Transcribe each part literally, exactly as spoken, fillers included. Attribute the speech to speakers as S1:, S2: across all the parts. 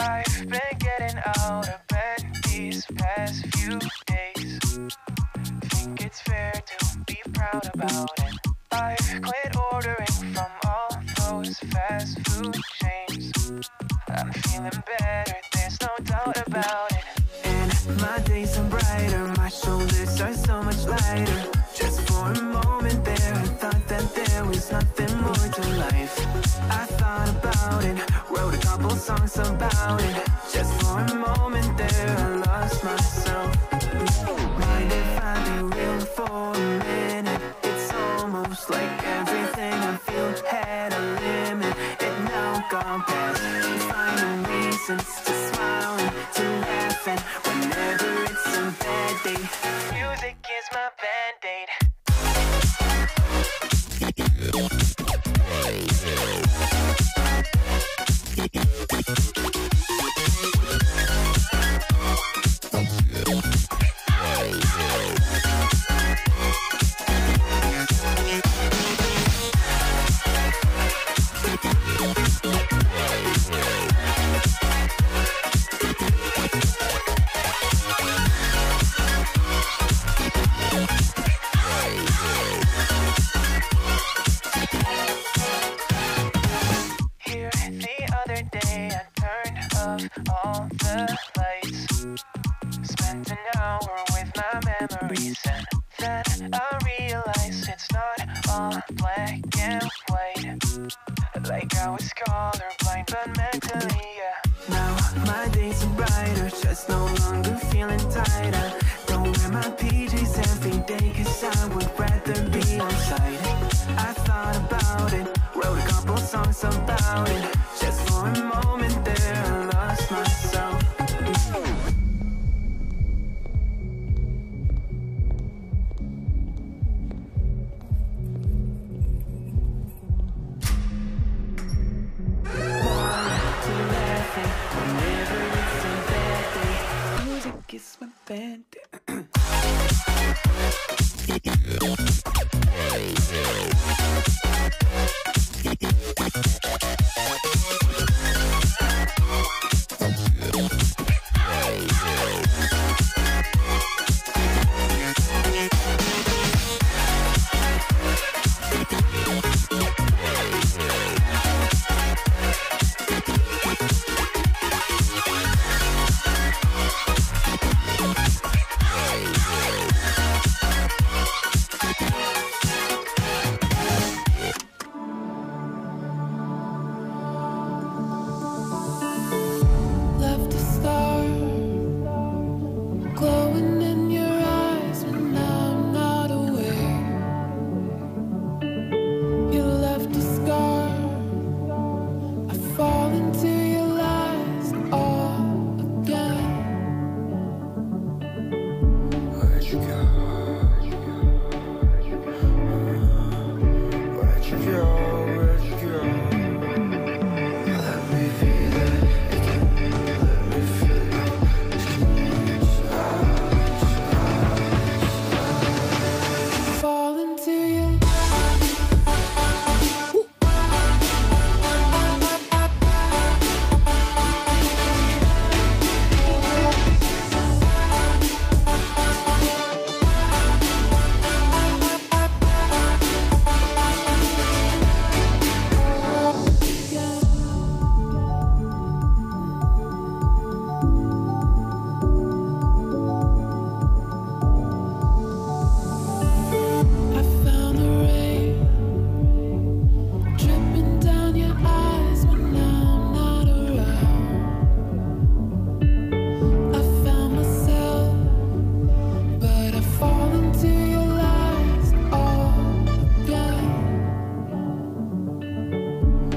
S1: I've been getting out of bed these past few days. Think it's fair to be proud about it. I've quit ordering from all those fast food chains. I'm feeling better, there's no doubt about it. And my days are brighter, my shoulders are so much lighter. Just for a moment there, I thought that there was nothing more to life. I thought about it, wrote a couple songs about it. Just for a moment there, I lost myself. Mind if I be real for a minute? It's almost like everything I feel had a limit. It now gone past, finding reasons to smile and to laugh. And whenever it's a bad day, music is my band-aid. All the lights, spent an hour with my memories, and then I realized it's not all black and white. Like I was colorblind, but mentally, yeah. Now my days are brighter, just no longer feeling tired. I don't wear my P Js every day, cause I would rather be on site. I thought about it, wrote a couple songs about it. Just for a moment there, I lost myself. It's my band.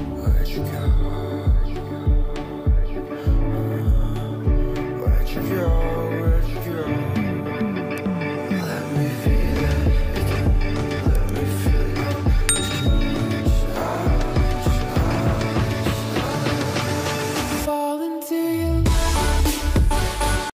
S1: Yeah.